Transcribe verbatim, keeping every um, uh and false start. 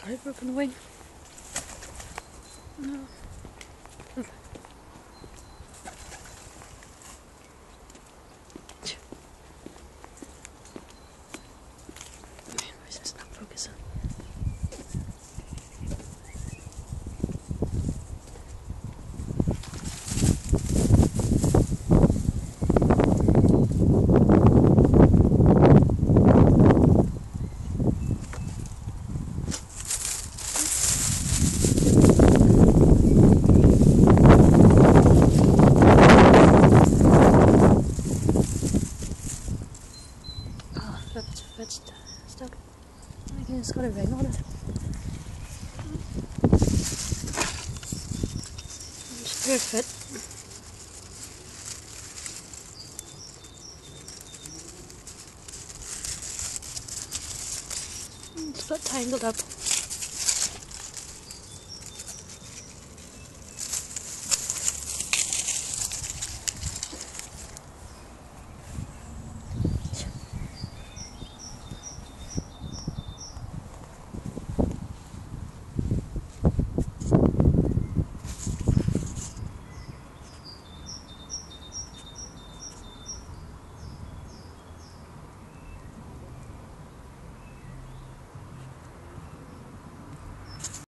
got a broken wing. No. Okay. Why is this not focusing? It's stuck. I think it's got a ring on it. It's perfect. It's got tangled up.